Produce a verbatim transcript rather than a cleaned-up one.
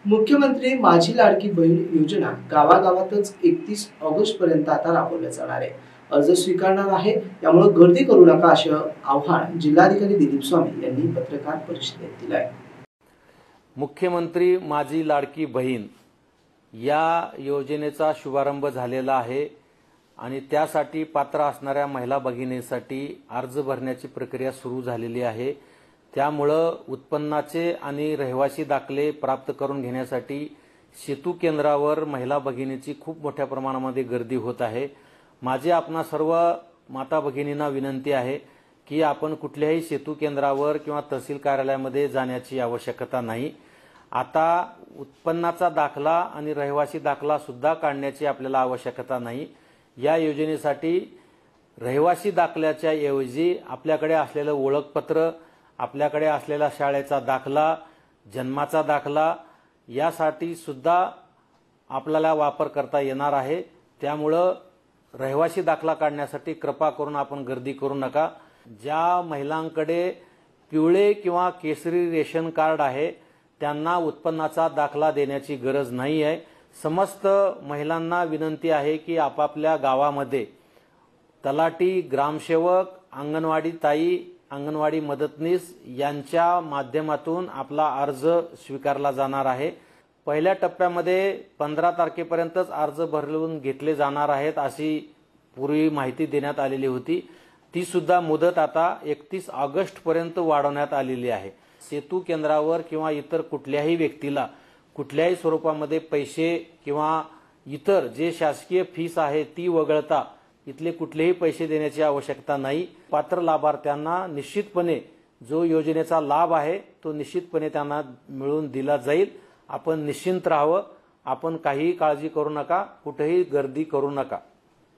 मुख्यमंत्री माझी लाडकी बहीण योजना गावागावातच एकतीस ऑगस्ट पर्यंत आता राबवल्या जाणार आहे। अर्ज स्वीकारणार आहे, त्यामुळे गर्दी करू नका असं आवाहन जिल्हाधिकारी दिलीप स्वामी यांनी पत्रकार परिषदेत दिलं आहे। मुख्यमंत्री माझी लाडकी बहीण या योजनेचा शुभारंभ झालेला आहे आणि त्यासाठी पात्र असणाऱ्या महिला भगिनींसाठी अर्ज भरण्याची प्रक्रिया सुरू झालेली आहे। त्यामुळे उत्पन्नाचे आणि रहिवासी दाखले प्राप्त करून घेण्यासाठी सेतू केंद्रावर महिला भगिनींची खूप मोठ्या प्रमाणामध्ये गर्दी होत आहे। माझी आपणा सर्व माता भगिनींना विनंती आहे की आपण कुठल्याही सेतू केंद्रावर किंवा तहसील कार्यालयामध्ये जाण्याची आवश्यकता नाही। आता उत्पन्नाचा दाखला आणि रहिवासी दाखला सुद्धा काढण्याची आपल्याला आवश्यकता नाही। या योजनेसाठी रहिवासी दाखल्याच्या ऐवजी आपल्याकडे असलेले ओळखपत्र, आपल्याकडे असलेला शाळेचा दाखला, जन्माचा दाखला यासाठी सुद्धा आपल्याला वापर करता येणार आहे। त्यामुळे रहिवासी दाखला काढण्यासाठी कृपा करून आपण गर्दी करू नका। ज्या महिलांकडे पिवळे किंवा केसरी रेशन कार्ड आहे त्यांना उत्पन्नाचा दाखला देण्याची गरज नाही आहे। समस्त महिलांना विनंती आहे की आपापल्या गावामध्ये तलाठी, ग्रामसेवक, अंगणवाडी ताई, अंगणवाडी मदतनीस यांच्या माध्यमातून आपला अर्ज स्वीकारला जाणार आहे। पहिल्या टप्प्यामध्ये पंधरा तारखेपर्यंतच अर्ज भरून घेतले जाणार आहेत अशी पूर्वी माहिती देण्यात आलेली होती। ती सुद्धा मुदत आता एकतीस ऑगस्ट पर्यंत वाढवण्यात आलेली आहे। सेतू केंद्रावर किंवा इतर कुठल्याही व्यक्तीला कुठल्याही स्वरूपामध्ये पैसे किंवा इतर जे शासकीय फीस आहे ती वगळता इथले कुठलेही पैसे देण्याची आवश्यकता नाही। पात्र लाभार्थ्यांना निश्चितपणे जो योजनेचा लाभ आहे तो निश्चितपणे त्यांना मिळवून दिला जाईल। आपण निश्चिंत राहावं, आपण काही काळजी करू नका, कुठेही गर्दी करू नका।